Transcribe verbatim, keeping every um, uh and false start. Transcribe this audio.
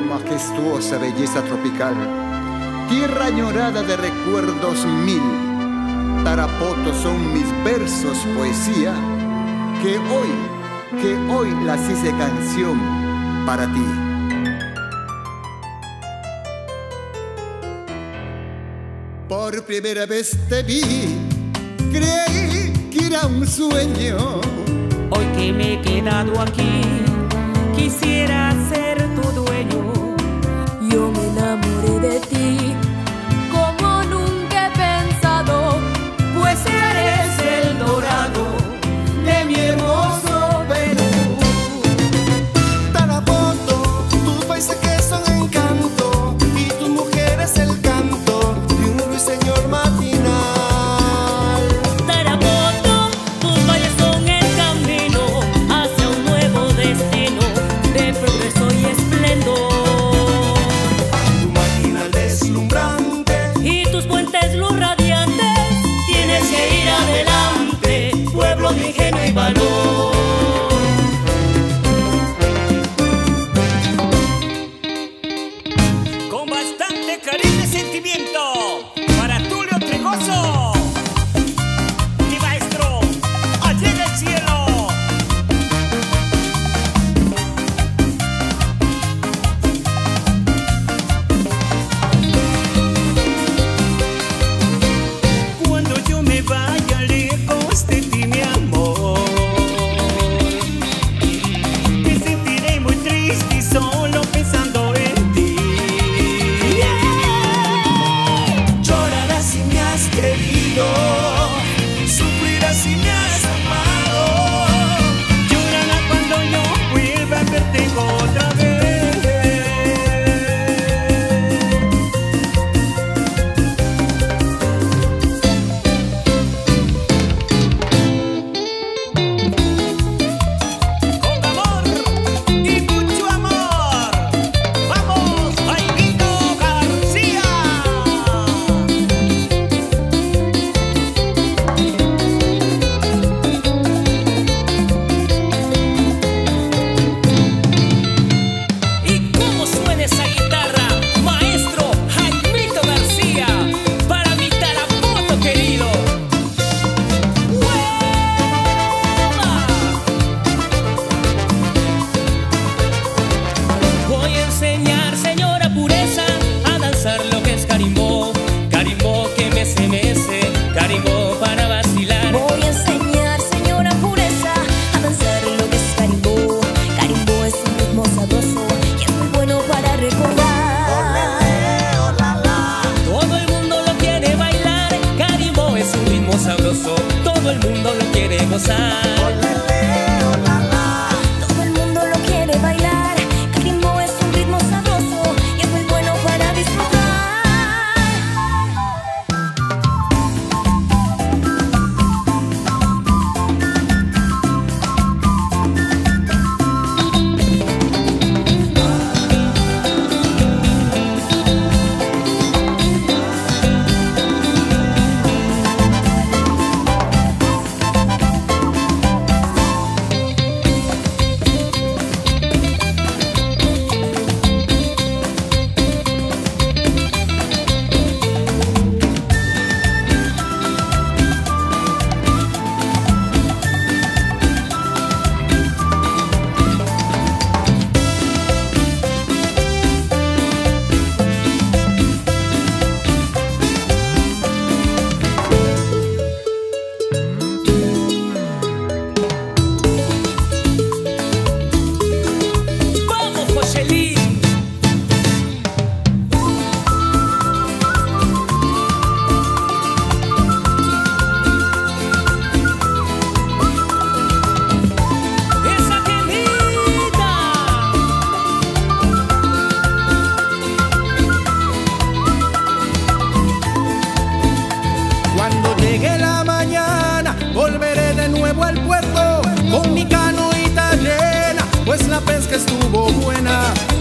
majestuosa belleza tropical, tierra añorada de recuerdos mil. Tarapoto son mis versos, poesía, que hoy, que hoy las hice canción para ti. Por primera vez te vi, creí que era un sueño. Hoy que me he quedado aquí, quisiera ser tu dueño. Yo me enamoré de ti como nunca he pensado, pues eres el dorado de mi hermoso Perú. Tarapoto, tus paisajes son encanto y tu mujer es el canto de un ruiseñor matinal. Tarapoto, tus valles son el camino hacia un nuevo destino de progreso y esplendor. Tu matinal deslumbrante Y tus puentes luz radiantes, tienes que ir adelante, pueblo de ingenio y valor. Con bastante cariño y sentimiento para Tulio Tregoso, mi maestro allá en el cielo. Cuando yo me vaya lejos de ti, mi amor, me sentiré muy triste y solo pensando en ti. llorarás si me has querido, sufrirás si me has amado. Llorará cuando yo vuelva a verte otra vez. Con amor y mucho amor, vamos, Jaimito García. ¿Y cómo suena esa guitarra, maestro Jaimito García, para mi Tarapoto querido? ¡Hueva! Voy a enseñar, señora Pureza, a danzar lo que es carimbó, carimbó que me se mece, carimbó para vacilar. Voy a enseñar, señora Pureza, a danzar lo que es carimbó. Carimbó es un ritmo sabroso y es muy bueno para recordar. Todo el mundo lo quiere bailar, carimbó es un ritmo sabroso, todo el mundo lo quiere gozar. Todo el mundo lo quiere bailar. Carimbó es un ritmo sabroso y es muy bueno para disfrutar. ¡Vamos, Joseli! ¡Esa quemita! Cuando llegue la mañana, volveré de nuevo al puerto con mi canoita llena, pues la pesca estuvo buena.